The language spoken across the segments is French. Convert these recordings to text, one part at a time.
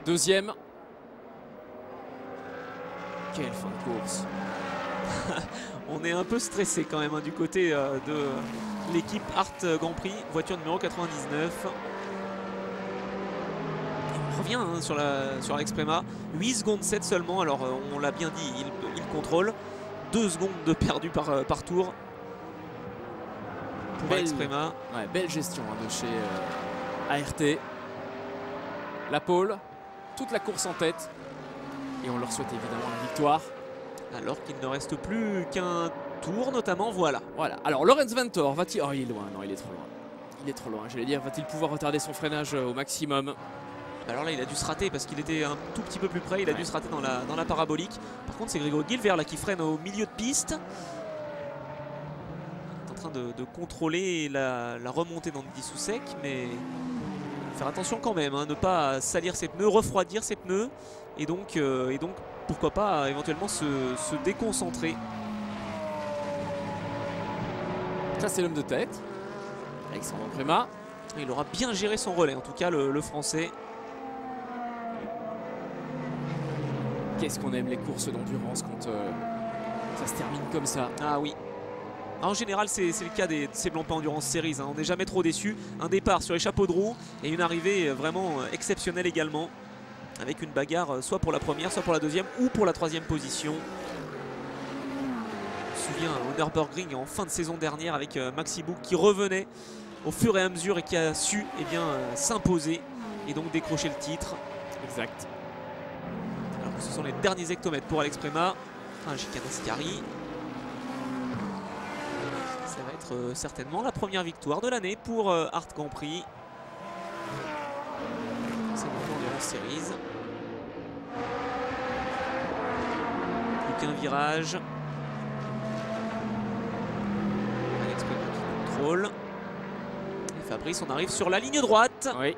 Deuxième. Quelle fin de course. On est un peu stressé quand même hein, du côté de l'équipe Art Grand Prix, voiture numéro 99. On revient hein, sur l'Exprema, 8 secondes 7 seulement, alors on l'a bien dit, il contrôle. 2 secondes de perdu par tour pour l'Exprema. Ouais, belle gestion hein, de chez ART. La pole, toute la course en tête. Et on leur souhaite évidemment la victoire. Alors qu'il ne reste plus qu'un tour notamment, voilà. Voilà, alors Lorenz Vanthoor va-t-il... Oh il est loin, non il est trop loin. Il est trop loin, j'allais dire, va-t-il pouvoir retarder son freinage au maximum? Alors là il a dû se rater parce qu'il était un tout petit peu plus près, il a dû se rater dans la parabolique. Par contre c'est Grégory Guilbert là qui freine au milieu de piste. Il est en train de contrôler la remontée dans le 10 sous sec, mais faire attention quand même, hein, ne pas salir ses pneus, refroidir ses pneus et donc pourquoi pas éventuellement se déconcentrer. Ça c'est l'homme de tête, Alexandre Prémat. Il aura bien géré son relais en tout cas le français. Qu'est-ce qu'on aime les courses d'endurance quand ça se termine comme ça. Ah oui. En général, c'est le cas de ces Blancpain Endurance Series. Hein. On n'est jamais trop déçu. Un départ sur les chapeaux de roue et une arrivée vraiment exceptionnelle également. Avec une bagarre soit pour la première, soit pour la deuxième ou pour la troisième position. Je me souviens au Nürburgring en fin de saison dernière avec Maxi Book qui revenait au fur et à mesure et qui a su s'imposer et donc décrocher le titre. Exact. Alors que ce sont les derniers hectomètres pour Alex Prémat. Un chicane Ascari. Ça va être certainement la première victoire de l'année pour Art Grand Prix. C'est maintenant Endurance Series. Plus qu'un virage. Alex Prémat qui contrôle. Et Fabrice, on arrive sur la ligne droite. Oui.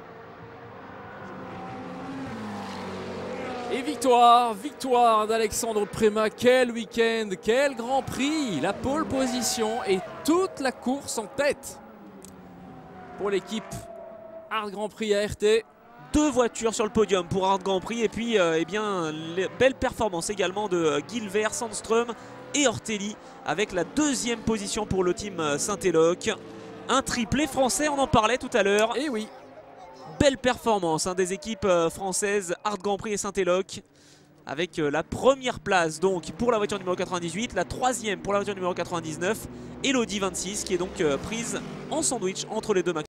Et victoire d'Alexandre Prémat. Quel week-end, quel Grand Prix. La pole position et toute la course en tête pour l'équipe Art Grand Prix ART. 2 voitures sur le podium pour Art Grand Prix et puis belle performance également de Guilbert, Sandström et Ortelli avec la 2e position pour le team Saint-Éloque. Un triplé français, on en parlait tout à l'heure. Et oui. Belle performance des équipes françaises Art Grand Prix et Saint-Éloque avec la première place donc pour la voiture numéro 98, la 3e pour la voiture numéro 99 et l'Audi 26 qui est donc prise en sandwich entre les deux